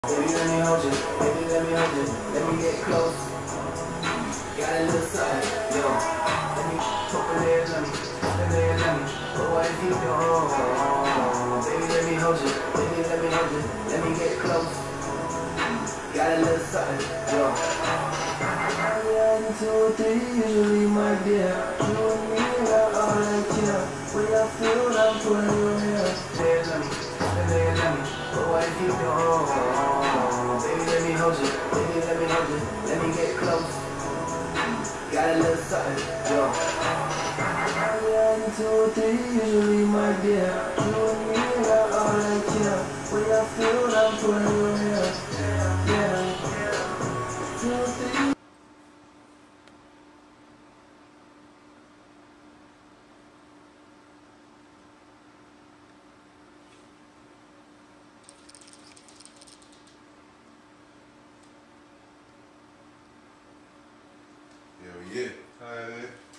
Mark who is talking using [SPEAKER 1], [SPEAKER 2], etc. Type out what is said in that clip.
[SPEAKER 1] Baby, let me hold you. Baby, let me hold you. Let me get close. Got a little something, yo. Let me open it, let me, let me. But what if you don't? Baby, let me hold you. Baby, let me hold you. Let me get close. Got a little something, yo. 1, 2, 3, usually my dear. You and me are all I care. When I feel I'm pulling your hair. Let me. But what if you don't? Baby, let me hold you. Baby, let me hold you. Let me get close. Got a little something, yo. 1, 2, 3, usually my dear. You and me are all I care. When I feel I'm pulling your hair. Yeah. 2, 3.
[SPEAKER 2] Hell yeah. All right, man.